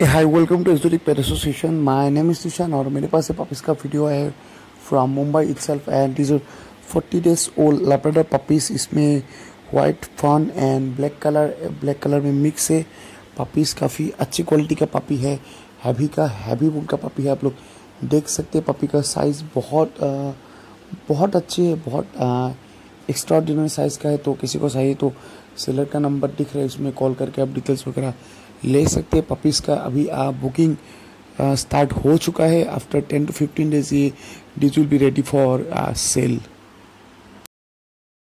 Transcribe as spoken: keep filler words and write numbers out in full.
Hi welcome to exotic pet association. My name is Nishan और मेरे पास है पपीज़ का वीडियो है from Mumbai itself and this forty days old labrador puppies. इसमें white fawn and black colour black colour में mix है। Puppies काफ़ी अच्छी क्वालिटी का पपी है। हैवी का हैवी बुल का पपी है। आप लोग देख सकते हैं पपी का साइज़ बहुत आ, बहुत अच्छी है, बहुत एक्स्ट्राऑर्डिनरी साइज़ का है। तो किसी को चाहिए तो सेलर का नंबर दिख रहा है, इसमें कॉल करके आप डिटेल्स वगैरह ले सकते हैं। पपीज़ का अभी आप बुकिंग स्टार्ट हो चुका है। After ten to fifteen days ये ditch will be ready for cell.